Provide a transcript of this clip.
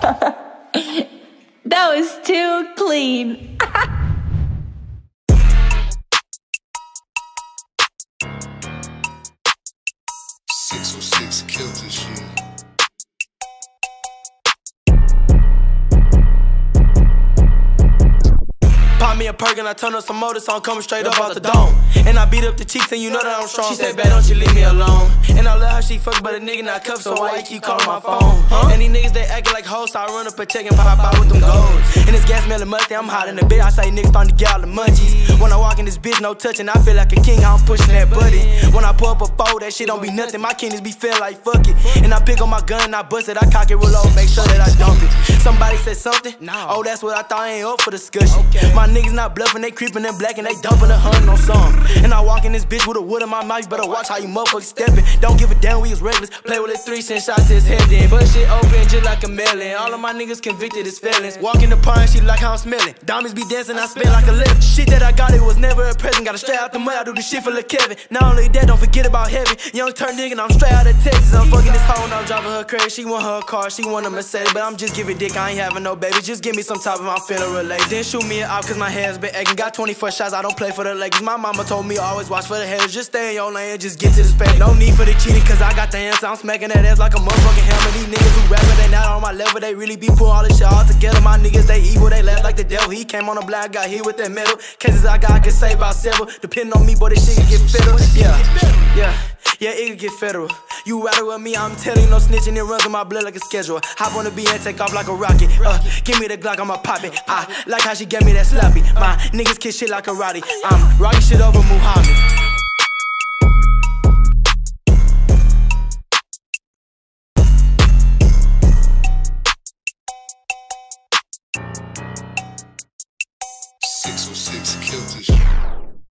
That was too clean. 606 killed this shit. Pop me a perk and I turn up some more, so I'm coming straight up out the dome. And I beat up the cheeks and you know that I'm strong. She said, "Babe, don't you leave me alone." And I love how she fuck, but a nigga not cuffed, so why you keep calling my phone? And these niggas, they acting like hoes, so I run up a check and pop out with them golds. And this gas smelling musty, I'm hot in the bed, I say niggas starting to get all the munchies. When I walk in this bitch, no touching, I feel like a king, I'm pushing that button. When I pull up a foe, that shit don't be nothing, my kidneys be feeling like fuck it. And I pick up my gun and I bust it, I cock it real low, make sure that I dump it. Somebody said something? Oh, that's what I thought, I ain't up for discussion. My niggas not bluffing, they creeping and black and they dumping 100 on some. And I walk in this bitch with a wood in my mouth, you better watch how you motherfuckers stepping. Don't give a damn, we was reckless, play with it 3 cent shots to his head then. But shit open just like a melon, all of my niggas convicted as felons. Walk in the pond, she like how I'm smelling. Diamonds be dancing, I spin like a lip. Shit that I got, it was never a present, gotta straight out the mud, I do the shit for Lil' Kevin. Not only that, don't forget about heaven. Young turn nigga, and I'm straight out of Texas. I'm fucking this hoe and I'm driving her crazy. She want her car, she want a Mercedes, but I'm just giving dick, I ain't having no baby. Just give me some top if I'm feeling related. Then shoot me up cause my hands been aching. Got 24 shots, I don't play for the Lakers. My mama told me always watch for the haters. Just stay in your lane, just get to the space. No need for the cheating cause I got the answer. I'm smacking that ass like a motherfucking hammer. These niggas who rapping, they not on my level. They really be putting all this shit all together. My niggas, they evil, they laugh like the devil. He came on the block, got hit with that metal. Cases I got, I can say about several. Depending on me, boy, this shit can get federal. Yeah, it can get federal. You ride it with me, I'm telling you, no snitching. It runs in my blood like a schedule. Hop on the beat and take off like a rocket. Give me the Glock, I'ma pop it. I like how she gave me that sloppy. My niggas kiss shit like a Roddy. I'm rocking shit over Muhammad. 606 killed this shit.